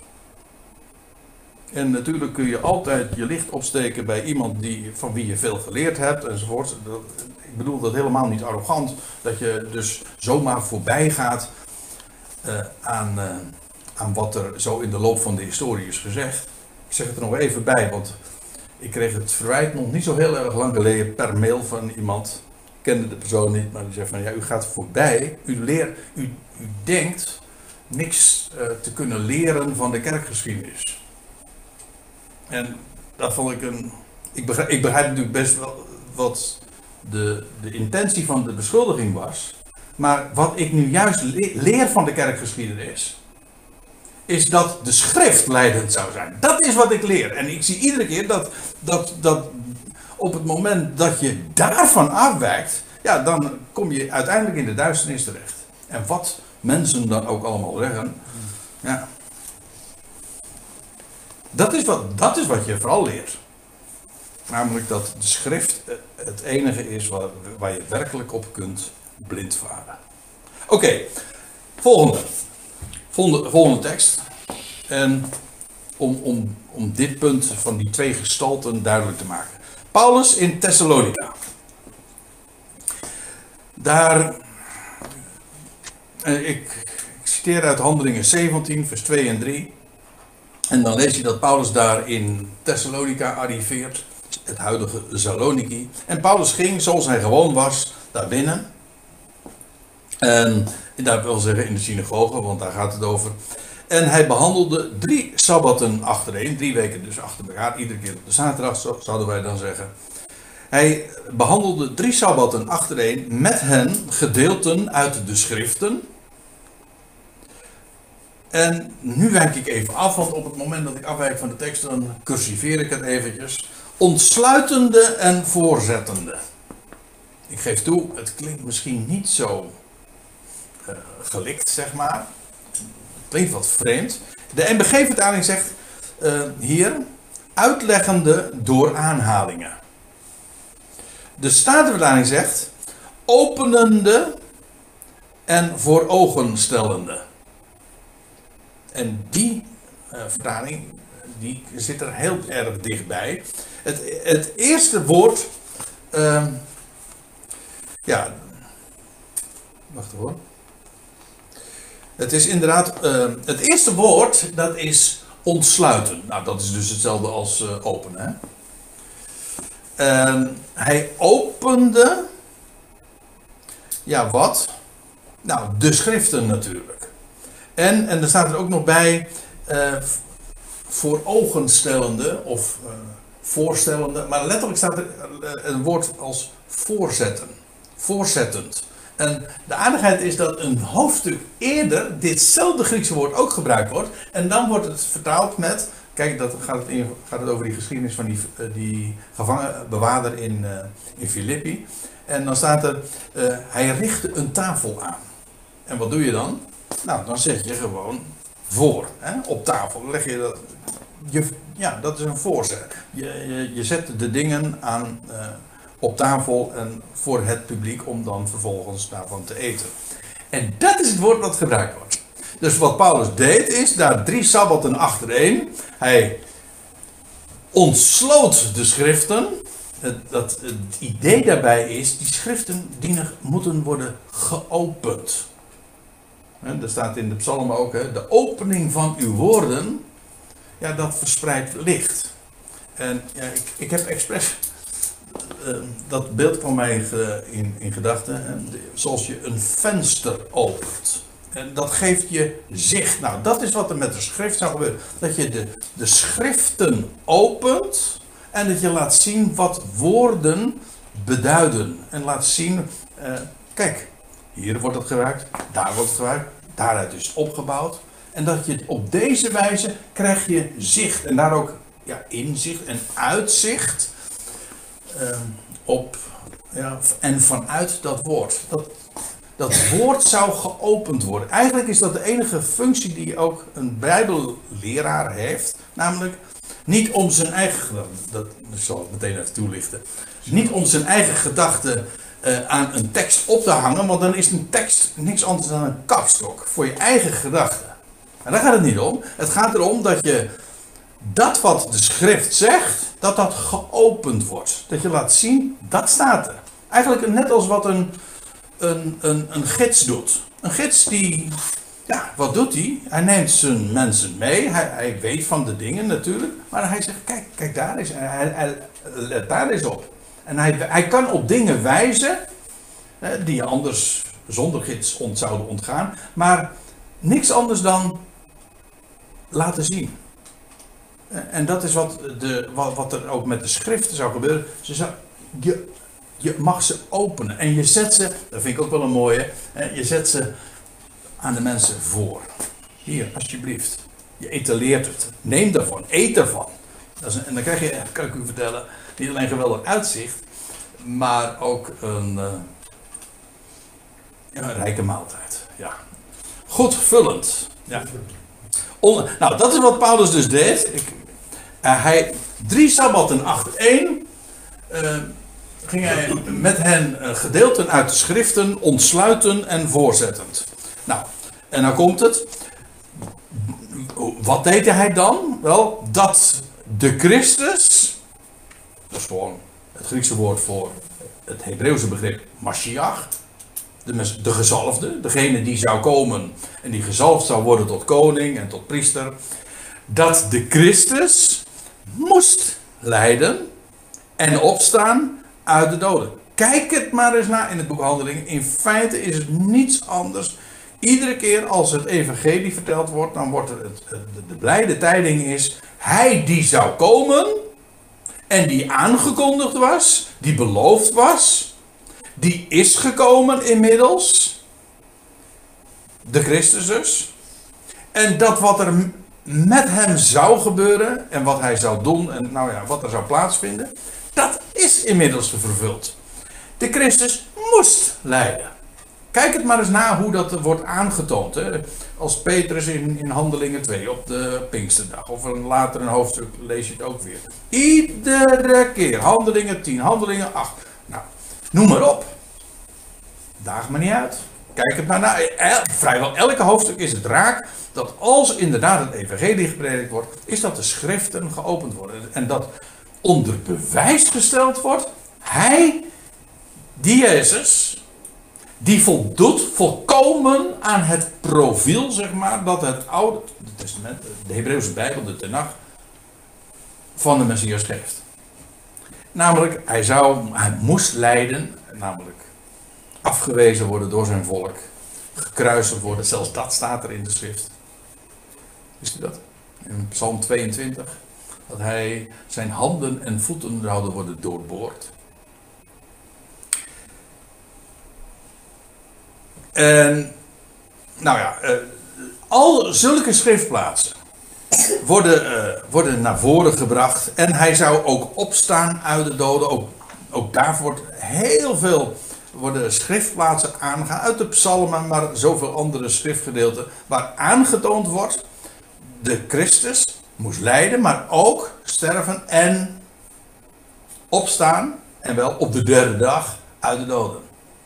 En natuurlijk kun je altijd je licht opsteken bij iemand die, van wie je veel geleerd hebt enzovoort. Ik bedoel dat helemaal niet arrogant, dat je dus zomaar voorbij gaat uh, aan, uh, aan wat er zo in de loop van de historie is gezegd. Ik zeg het er nog even bij, want ik kreeg het verwijt nog niet zo heel erg lang geleden per mail van iemand. Ik kende de persoon niet, maar die zegt van ja, u gaat voorbij, u, leert, u, u denkt niks uh, te kunnen leren van de kerkgeschiedenis. En dat vond ik een... Ik begrijp, ik begrijp natuurlijk best wel wat de, de intentie van de beschuldiging was. Maar wat ik nu juist le- leer van de kerkgeschiedenis, is dat de schrift leidend zou zijn. Dat is wat ik leer. En ik zie iedere keer dat, dat, dat op het moment dat je daarvan afwijkt, ja, dan kom je uiteindelijk in de duisternis terecht. En wat mensen dan ook allemaal zeggen, ja. Dat is wat, dat is wat je vooral leert. Namelijk dat de schrift het enige is waar, waar je werkelijk op kunt blindvaren. Oké, okay, volgende. volgende. Volgende tekst. En om, om, om dit punt van die twee gestalten duidelijk te maken. Paulus in Thessalonica. Daar, eh, ik, ik citeer uit Handelingen zeventien, vers twee en drie. En dan lees je dat Paulus daar in Thessalonica arriveert. Het huidige Saloniki. En Paulus ging, zoals hij gewoon was, daar binnen. En dat wil zeggen in de synagoge, want daar gaat het over. En hij behandelde drie sabbatten achtereen. Drie weken dus achter elkaar. Iedere keer op de zaterdag, zouden wij dan zeggen. Hij behandelde drie sabbatten achtereen met hen gedeelten uit de schriften. En nu wijk ik even af, want op het moment dat ik afwijk van de tekst, dan cursiveer ik het eventjes. Ontsluitende en voorzettende. Ik geef toe, het klinkt misschien niet zo uh, gelikt, zeg maar. Het klinkt wat vreemd. De N B G-vertaling zegt uh, hier, uitleggende door aanhalingen. De Statenvertaling zegt, openende en voor ogen stellende. En die uh, vertaling, die zit er heel erg dichtbij. Het, het eerste woord, uh, ja, wacht hoor. Het is inderdaad, uh, het eerste woord, dat is ontsluiten. Nou, dat is dus hetzelfde als uh, openen. Hè? Uh, hij opende, ja wat? Nou, de schriften natuurlijk. En, en er staat er ook nog bij, uh, voor ogen stellende, of uh, voorstellende, maar letterlijk staat er uh, een woord als voorzetten. Voorzettend. En de aardigheid is dat een hoofdstuk eerder ditzelfde Griekse woord ook gebruikt wordt. En dan wordt het vertaald met, kijk, dat gaat het, in, gaat het over die geschiedenis van die, uh, die gevangenbewaarder in, uh, in Filippi. En dan staat er, uh, hij richtte een tafel aan. En wat doe je dan? Nou, dan zet je gewoon voor, hè, op tafel. Dan leg je dat, je, ja, dat is een voorzet. Je, je, je zet de dingen aan uh, op tafel en voor het publiek om dan vervolgens daarvan te eten. En dat is het woord dat gebruikt wordt. Dus wat Paulus deed is, daar drie sabbatten achtereen, hij ontsloot de schriften. Het, dat, het idee daarbij is, die schriften dienen, moeten worden geopend. He, dat staat in de psalmen ook, he, de opening van uw woorden, ja, dat verspreidt licht. En ja, ik, ik heb expres, uh, dat beeld kwam mij ge, in, in gedachten, zoals je een venster opent. En dat geeft je zicht. Nou, dat is wat er met de schrift zou gebeuren. Dat je de, de schriften opent en dat je laat zien wat woorden beduiden. En laat zien, uh, kijk, hier wordt het gebruikt, daar wordt het gebruikt, daaruit is het opgebouwd. En dat je op deze wijze krijg je zicht en daar ook ja, inzicht en uitzicht uh, op ja, en vanuit dat woord. Dat, dat woord zou geopend worden. Eigenlijk is dat de enige functie die ook een bijbelleraar heeft, namelijk niet om zijn eigen gedachten, dat zal ik meteen even toelichten, niet om zijn eigen gedachten Uh, aan een tekst op te hangen, want dan is een tekst niks anders dan een kapstok voor je eigen gedachten. En daar gaat het niet om. Het gaat erom dat je dat wat de schrift zegt, dat dat geopend wordt. Dat je laat zien, dat staat er. Eigenlijk net als wat een, een, een, een gids doet. Een gids die, ja, wat doet hij? Hij neemt zijn mensen mee, hij, hij weet van de dingen natuurlijk, maar hij zegt, kijk, kijk daar eens, hij, hij, hij let daar eens op. En hij, hij kan op dingen wijzen hè, die je anders zonder gids ont, zouden ontgaan. Maar niks anders dan laten zien. En dat is wat, de, wat, wat er ook met de schriften zou gebeuren. Ze zou, je, je mag ze openen. En je zet ze, dat vind ik ook wel een mooie. Hè, je zet ze aan de mensen voor. Hier, alsjeblieft. Je etaleert het. Neem daarvan. Eet daarvan. Dat is een, en dan krijg je, kan ik u vertellen, niet alleen geweldig uitzicht, maar ook een, uh, een rijke maaltijd. Ja. Goed vullend. Ja. On, nou, dat is wat Paulus dus deed. Ik, uh, hij, drie sabbatten achter één uh, ging hij met hen uh, gedeelten uit de schriften ontsluiten en voorzettend. Nou, en dan komt het. Wat deed hij dan? Wel, dat de Christus, dat is gewoon het Griekse woord voor het Hebreeuwse begrip Mashiach, de, de gezalfde, degene die zou komen en die gezalfd zou worden tot koning en tot priester, dat de Christus moest lijden en opstaan uit de doden. Kijk het maar eens na in het boek Handelingen. In feite is het niets anders. Iedere keer als het evangelie verteld wordt, dan wordt het, het, de, de blijde tijding is, hij die zou komen en die aangekondigd was, die beloofd was, die is gekomen inmiddels, de Christus dus. En dat wat er met hem zou gebeuren en wat hij zou doen en nou ja, wat er zou plaatsvinden, dat is inmiddels vervuld. De Christus moest lijden. Kijk het maar eens na hoe dat wordt aangetoond. Hè? Als Petrus in, in Handelingen twee op de Pinksterdag. Of een later een hoofdstuk lees je het ook weer. Iedere keer. Handelingen tien, Handelingen acht. Nou, noem maar op. Daag me niet uit. Kijk het maar na. El, vrijwel elke hoofdstuk is het raak dat als inderdaad het evangelie gepredikt wordt, is dat de schriften geopend worden. En dat onder bewijs gesteld wordt. Hij, die Jezus, die voldoet volkomen aan het profiel, zeg maar, dat het Oude Testament, de Hebreeuwse Bijbel, de Tenach, van de Messias geeft. Namelijk, hij zou, hij moest lijden, namelijk afgewezen worden door zijn volk, gekruisigd worden, zelfs dat staat er in de schrift. Wist u dat? In Psalm tweeëntwintig, dat hij zijn handen en voeten zouden worden doorboord. En, nou ja, uh, al zulke schriftplaatsen worden, uh, worden naar voren gebracht. En hij zou ook opstaan uit de doden. Ook, ook daarvoor wordt heel veel worden schriftplaatsen aangegaan. Uit de psalmen, maar zoveel andere schriftgedeelten. Waar aangetoond wordt, de Christus moest lijden, maar ook sterven en opstaan. En wel op de derde dag uit de doden.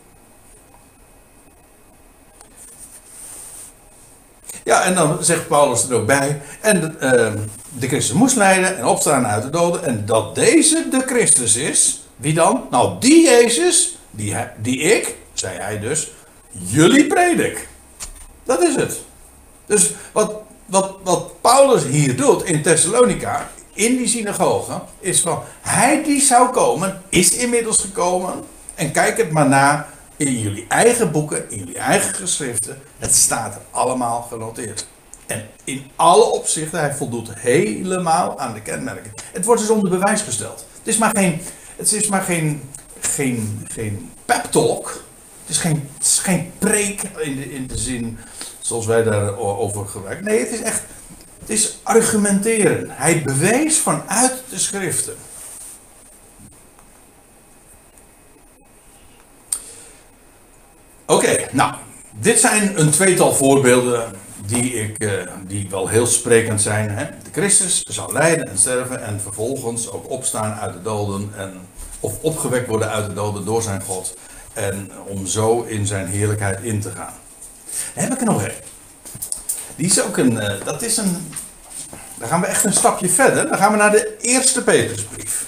Ja, en dan zegt Paulus er ook bij. En de, uh, de Christus moest lijden en opstaan uit de doden. En dat deze de Christus is. Wie dan? Nou, die Jezus, die, die ik, zei hij dus, jullie predik. Dat is het. Dus wat, wat, wat Paulus hier doet in Thessalonica, in die synagoge, is van, hij die zou komen, is inmiddels gekomen. En kijk het maar na. In jullie eigen boeken, in jullie eigen geschriften. Het staat er allemaal genoteerd. En in alle opzichten, hij voldoet helemaal aan de kenmerken. Het wordt dus onder bewijs gesteld. Het is maar geen, het is maar geen, geen, geen pep talk. Het is geen, het is geen preek in de, in de zin zoals wij daarover gebruiken. Nee, het is echt, het is argumenteren. Hij bewees vanuit de schriften. Oké, okay, nou, dit zijn een tweetal voorbeelden die, ik, uh, die wel heel sprekend zijn. Hè? De Christus zal lijden en sterven en vervolgens ook opstaan uit de doden. En, of opgewekt worden uit de doden door zijn God. En om zo in zijn heerlijkheid in te gaan. Dan heb ik er nog één. Die is ook een, uh, dat is een, dan gaan we echt een stapje verder. Dan gaan we naar de eerste Petrusbrief.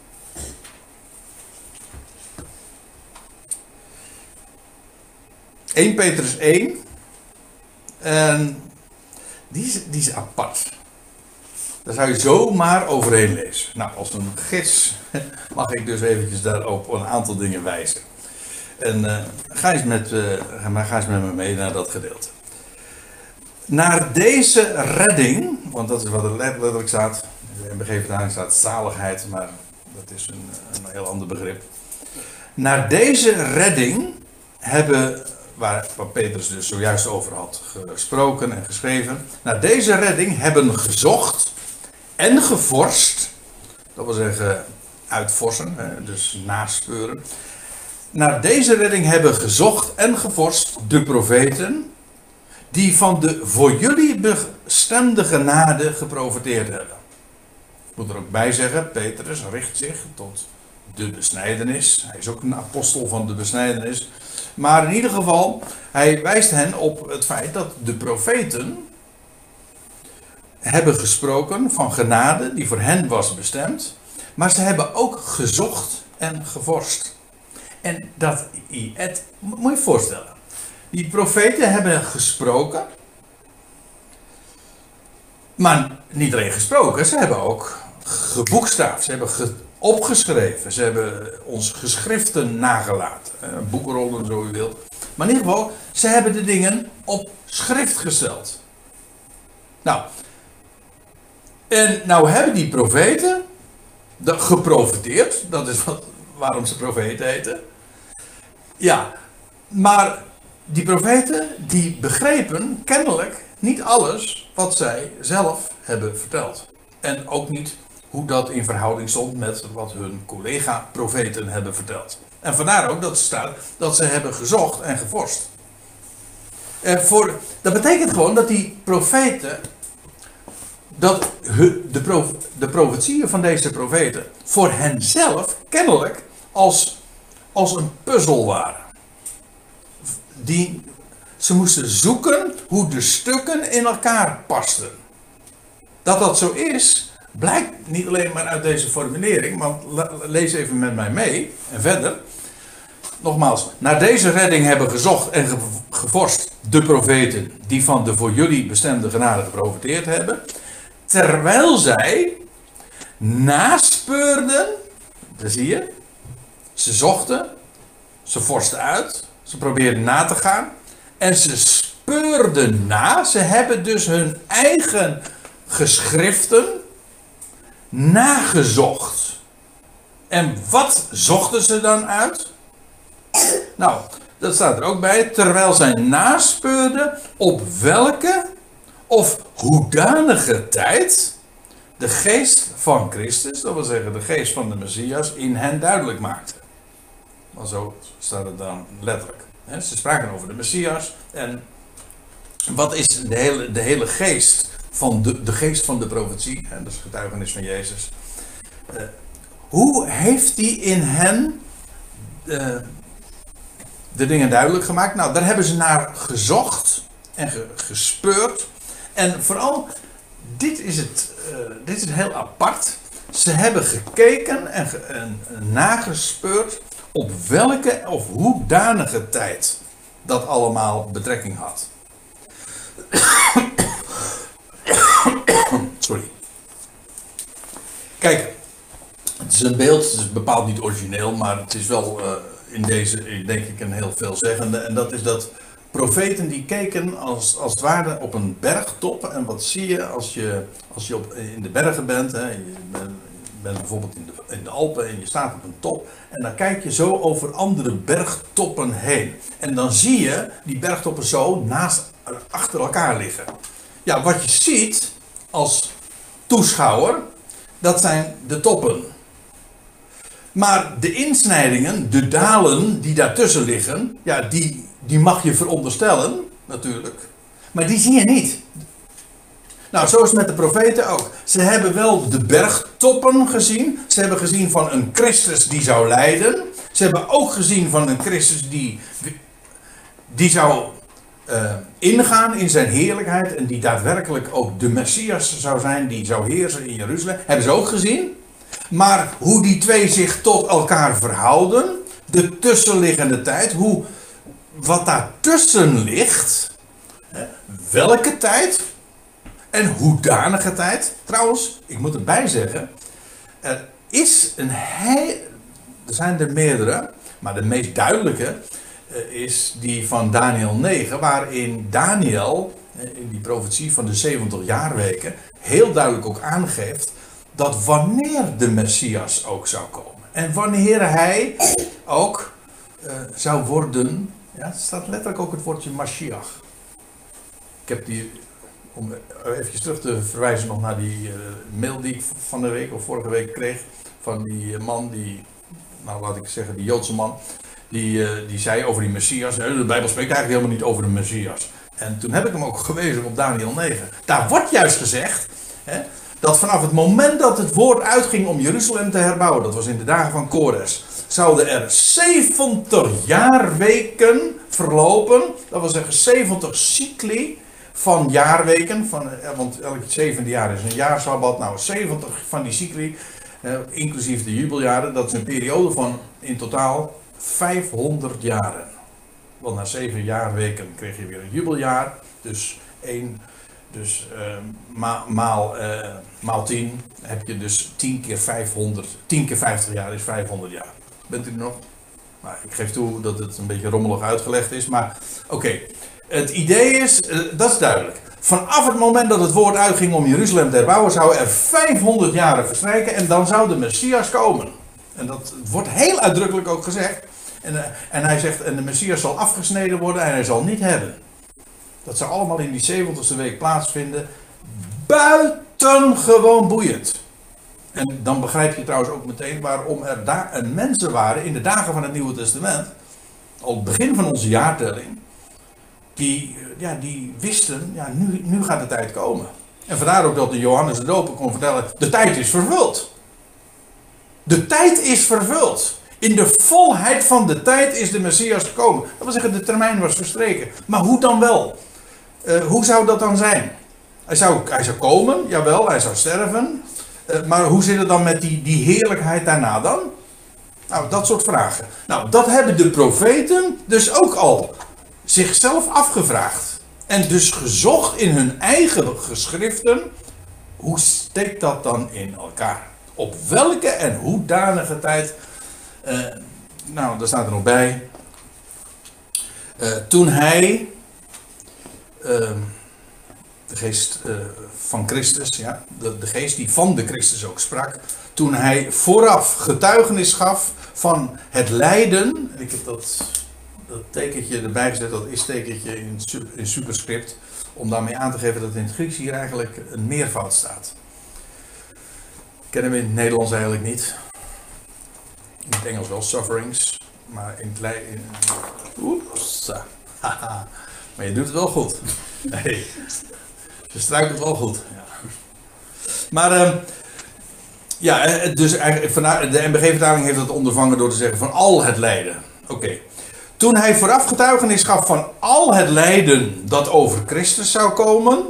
eerste Petrus één. En die is, die is apart. Daar zou je zomaar overheen lezen. Nou, als een gids mag ik dus eventjes daarop een aantal dingen wijzen. En uh, ga, eens met, uh, ga eens met me mee naar dat gedeelte. Naar deze redding, want dat is wat er letterlijk staat. In de M B G-vertaling staat zaligheid, maar dat is een, een heel ander begrip. Naar deze redding hebben, waar, waar Petrus dus zojuist over had gesproken en geschreven. Naar deze redding hebben gezocht en gevorst. Dat wil zeggen, uitvorsen, hè, dus naspeuren. Naar deze redding hebben gezocht en gevorst de profeten, die van de voor jullie bestemde genade geprofeteerd hebben. Ik moet er ook bij zeggen, Petrus richt zich tot de besnijdenis. Hij is ook een apostel van de besnijdenis. Maar in ieder geval, hij wijst hen op het feit dat de profeten hebben gesproken van genade die voor hen was bestemd. Maar ze hebben ook gezocht en gevorst. En dat, het, moet je je voorstellen. Die profeten hebben gesproken. Maar niet alleen gesproken, ze hebben ook geboekstaafd. Ze hebben ge, opgeschreven. Ze hebben ons geschriften nagelaten. Boekrollen, zo u wilt. Maar in ieder geval, ze hebben de dingen op schrift gesteld. Nou. En nou hebben die profeten dat geprofeteerd. Dat is wat, waarom ze profeten heten. Ja, maar die profeten die begrepen kennelijk niet alles wat zij zelf hebben verteld. En ook niet hoe dat in verhouding stond met wat hun collega-profeten hebben verteld. En vandaar ook dat er staat dat ze hebben gezocht en gevorst. En voor, dat betekent gewoon dat die profeten, dat de, prof, de profetieën van deze profeten voor henzelf kennelijk als, als een puzzel waren. Die, ze moesten zoeken hoe de stukken in elkaar pasten. Dat dat zo is, blijkt niet alleen maar uit deze formulering, maar lees even met mij mee en verder. Nogmaals, naar deze redding hebben gezocht en gevorst de profeten die van de voor jullie bestemde genade geprofeteerd hebben, terwijl zij naspeurden, dat zie je, ze zochten, ze vorsten uit, ze probeerden na te gaan en ze speurden na, ze hebben dus hun eigen geschriften nagezocht. En wat zochten ze dan uit? Nou, dat staat er ook bij. Terwijl zij naspeurden op welke of hoedanige tijd de geest van Christus, dat wil zeggen de geest van de Messias, in hen duidelijk maakte. Maar zo staat het dan letterlijk. Ze spraken over de Messias. En wat is de hele, de hele geest van de, de geest van de profetie? En dat is getuigenis van Jezus. Uh, hoe heeft die in hen uh, de dingen duidelijk gemaakt? Nou, daar hebben ze naar gezocht en ge, gespeurd. En vooral, dit is het, uh, dit is het heel apart. Ze hebben gekeken en, ge, en, en nagespeurd op welke of hoedanige tijd dat allemaal betrekking had. Sorry. Kijk, het is een beeld, het is bepaald niet origineel, maar het is wel uh, in deze, denk ik, een heel veelzeggende. En dat is dat profeten die keken als, als het ware op een bergtop. En wat zie je als je, als je op, in de bergen bent, hè, je bent, bent bijvoorbeeld in de, in de Alpen en je staat op een top. En dan kijk je zo over andere bergtoppen heen. En dan zie je die bergtoppen zo naast, achter elkaar liggen. Ja, wat je ziet als toeschouwer, dat zijn de toppen. Maar de insnijdingen, de dalen die daartussen liggen, ja, die, die mag je veronderstellen, natuurlijk. Maar die zie je niet. Nou, zo is het met de profeten ook. Ze hebben wel de bergtoppen gezien. Ze hebben gezien van een Christus die zou lijden. Ze hebben ook gezien van een Christus die, die zou uh, ingaan in zijn heerlijkheid. En die daadwerkelijk ook de Messias zou zijn. Die zou heersen in Jeruzalem. Hebben ze ook gezien. Maar hoe die twee zich tot elkaar verhouden. De tussenliggende tijd. Hoe, wat daartussen ligt. Hè, welke tijd. En hoedanige tijd. Trouwens, ik moet erbij zeggen. Er is een heel. Er zijn er meerdere. Maar de meest duidelijke is die van Daniel negen. Waarin Daniel, in die profetie van de zeventig jaarweken, heel duidelijk ook aangeeft dat wanneer de Messias ook zou komen. En wanneer hij ook uh, zou worden. Ja, er staat letterlijk ook het woordje Mashiach. Ik heb die. Om even terug te verwijzen nog naar die uh, mail die ik van de week of vorige week kreeg van die man die, nou laat ik zeggen, die Joodse man, die, uh, die zei over die Messias. De Bijbel spreekt eigenlijk helemaal niet over de Messias. En toen heb ik hem ook gewezen op Daniël negen. Daar wordt juist gezegd, hè, dat vanaf het moment dat het woord uitging om Jeruzalem te herbouwen, dat was in de dagen van Kores, zouden er zeventig jaarweken verlopen. Dat wil zeggen zeventig cycli van jaarweken. Van, want elk zevende jaar is een jaarsabbat. Nou, zeventig van die cycli, eh, inclusief de jubeljaren, dat is een periode van in totaal vijfhonderd jaren. Want na zeven jaarweken kreeg je weer een jubeljaar. Dus één, dus uh, ma, maal, uh, maal tien heb je dus tien keer vijfhonderd. tien keer vijftig jaar is vijfhonderd jaar. Bent u er nog? Nou, ik geef toe dat het een beetje rommelig uitgelegd is. Maar oké, okay. Het idee is, uh, dat is duidelijk. Vanaf het moment dat het woord uitging om Jeruzalem te herbouwen, zou er vijfhonderd jaren verstrijken en dan zou de Messias komen. En dat wordt heel uitdrukkelijk ook gezegd. En, uh, en hij zegt, en de Messias zal afgesneden worden en hij zal niet hebben. Dat zou allemaal in die zeventigste week plaatsvinden. Buitengewoon boeiend. En dan begrijp je trouwens ook meteen waarom er daar mensen waren in de dagen van het Nieuwe Testament, al het begin van onze jaartelling, die, ja, die wisten, ja, nu, nu gaat de tijd komen. En vandaar ook dat de Johannes de Doper kon vertellen, de tijd is vervuld. De tijd is vervuld. In de volheid van de tijd is de Messias gekomen. Dat wil zeggen, de termijn was verstreken. Maar hoe dan wel? Uh, hoe zou dat dan zijn? Hij zou, hij zou komen, jawel, hij zou sterven. Uh, maar hoe zit het dan met die, die heerlijkheid daarna dan? Nou, dat soort vragen. Nou, dat hebben de profeten dus ook al zichzelf afgevraagd. En dus gezocht in hun eigen geschriften. Hoe steekt dat dan in elkaar? Op welke en hoedanige tijd? Uh, nou, daar staat er nog bij. Uh, toen hij, uh, de geest uh, van Christus, ja, de, de geest die van de Christus ook sprak, toen hij vooraf getuigenis gaf van het lijden, ik heb dat, dat tekentje erbij gezet, dat is-tekentje in, in superscript, om daarmee aan te geven dat in het Grieks hier eigenlijk een meervoud staat. Kennen we in het Nederlands eigenlijk niet. In het Engels wel sufferings, maar in het lijden. Oeps, haha. Maar je doet het wel goed. Nee, je struikelt wel goed. Ja. Maar, uh, ja, dus de N B G-vertaling heeft het ondervangen door te zeggen van al het lijden. Oké. Okay. Toen hij vooraf getuigenis gaf van al het lijden dat over Christus zou komen.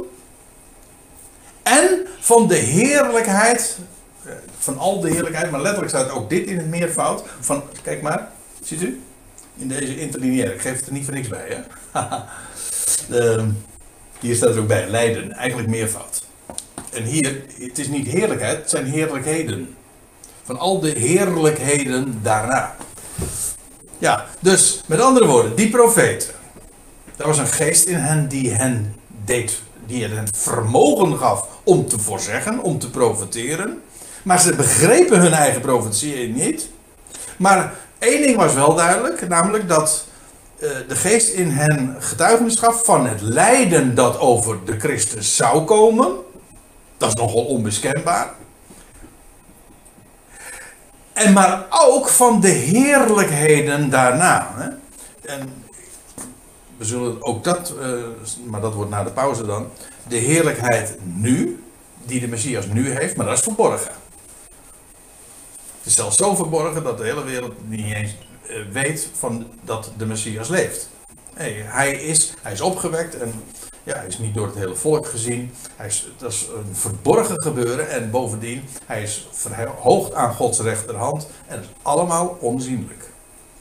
En van de heerlijkheid. Van al de heerlijkheid, maar letterlijk staat ook dit in het meervoud. Van, kijk maar, ziet u? In deze interlineaire. Ik geef het er niet voor niks bij, hè? uh, hier staat er ook bij, lijden. Eigenlijk meervoud. En hier, het is niet heerlijkheid, het zijn heerlijkheden. Van al de heerlijkheden daarna. Ja, dus met andere woorden, die profeten. Er was een geest in hen die hen deed, die hen het vermogen gaf om te voorzeggen, om te profeteren. Maar ze begrepen hun eigen profetie niet. Maar één ding was wel duidelijk, namelijk dat uh, de geest in hen getuigenis gaf van het lijden dat over de Christus zou komen. Dat is nogal onmiskenbaar. En maar ook van de heerlijkheden daarna. Hè? En we zullen ook dat, uh, maar dat wordt na de pauze dan, de heerlijkheid nu, die de Messias nu heeft, maar dat is verborgen. Het is zelfs zo verborgen dat de hele wereld niet eens uh, weet van dat de Messias leeft. Nee, hij, is, hij is opgewekt en ja, hij is niet door het hele volk gezien. Hij is, dat is een verborgen gebeuren en bovendien, hij is verhoogd aan Gods rechterhand en het is allemaal onzienlijk.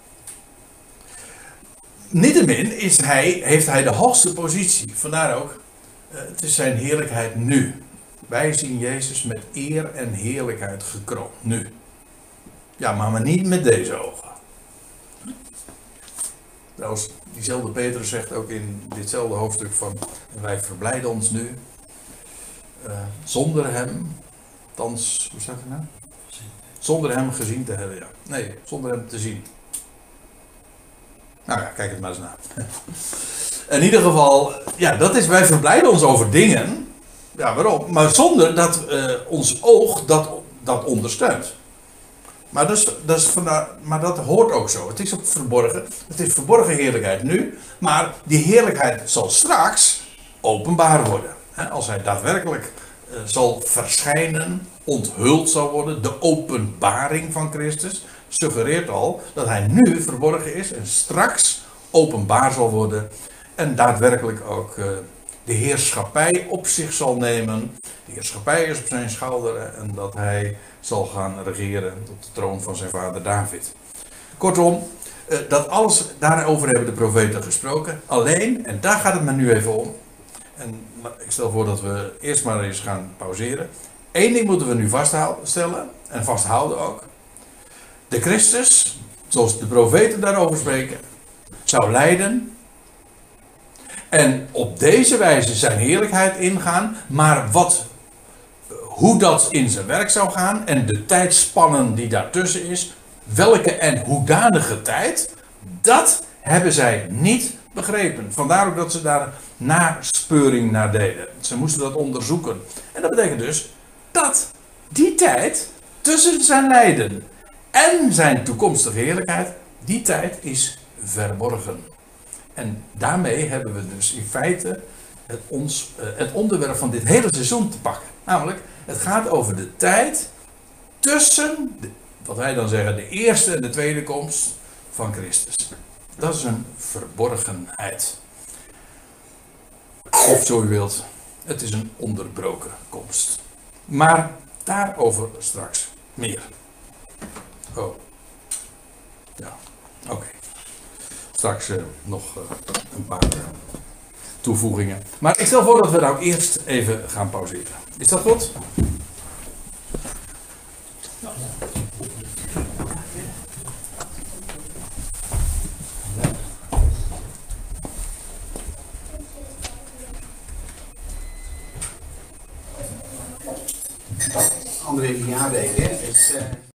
Niettemin is hij, heeft hij de hoogste positie. Vandaar ook, uh, het is zijn heerlijkheid nu. Wij zien Jezus met eer en heerlijkheid gekroond. Nu. Ja, maar, maar niet met deze ogen. Trouwens, diezelfde Petrus zegt ook in ditzelfde hoofdstuk van, wij verblijden ons nu uh, zonder hem, thans, hoe staat het nou? Zonder hem gezien te hebben, ja. Nee, zonder hem te zien. Nou ja, kijk het maar eens na. In ieder geval, ja, dat is, wij verblijden ons over dingen. Ja, waarom? Maar zonder dat uh, ons oog dat, dat ondersteunt. Maar dat, is, dat is vandaar, maar dat hoort ook zo. Het is ook verborgen. Het is verborgen heerlijkheid nu. Maar die heerlijkheid zal straks openbaar worden. Als hij daadwerkelijk uh, zal verschijnen, onthuld zal worden. De openbaring van Christus suggereert al dat hij nu verborgen is en straks openbaar zal worden. En daadwerkelijk ook uh, de heerschappij op zich zal nemen. De heerschappij is op zijn schouderen en dat hij zal gaan regeren op de troon van zijn vader David. Kortom, uh, dat alles, daarover hebben de profeten gesproken. Alleen, en daar gaat het me nu even om. En ik stel voor dat we eerst maar eens gaan pauzeren. Eén ding moeten we nu vaststellen, en vasthouden ook. De Christus, zoals de profeten daarover spreken, zou lijden. En op deze wijze zijn heerlijkheid ingaan. Maar wat, hoe dat in zijn werk zou gaan en de tijdspannen die daartussen is, welke en hoedanige tijd, dat hebben zij niet begrepen. Vandaar ook dat ze daar naspeuring naar deden. Ze moesten dat onderzoeken. En dat betekent dus dat die tijd tussen zijn lijden en zijn toekomstige heerlijkheid, die tijd is verborgen. En daarmee hebben we dus in feite het, ons, het onderwerp van dit hele seizoen te pakken. Namelijk, het gaat over de tijd tussen, de, wat wij dan zeggen, de eerste en de tweede komst van Christus. Dat is een verborgenheid. Of zo u wilt, het is een onderbroken komst. Maar daarover straks meer. Oh. Ja, oké. Okay. Straks uh, nog uh, een paar uh, toevoegingen. Maar ik stel voor dat we nou eerst even gaan pauzeren. Is dat goed? Ja. André Viade, hè?